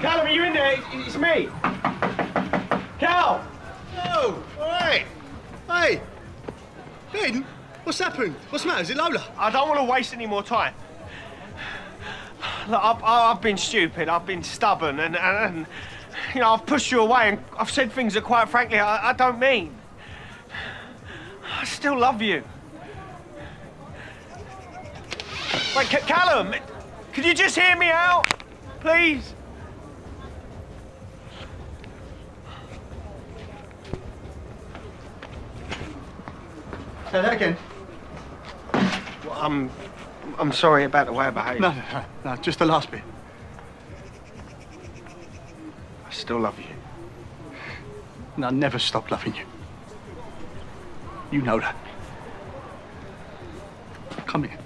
Callum, are you in there? It's me. Cal! Oh, all right. Hey, Ben, what's happened? What's the matter? Is it Lola? I don't want to waste any more time. Look, I've been stupid, I've been stubborn, and you know, I've pushed you away, and I've said things that, quite frankly, I don't mean. I still love you. Wait, Callum, could you just hear me out, please? Say that again. Well, I'm sorry about the way I behaved. No, just the last bit. I still love you. And I'll never stop loving you. You know that. Come here.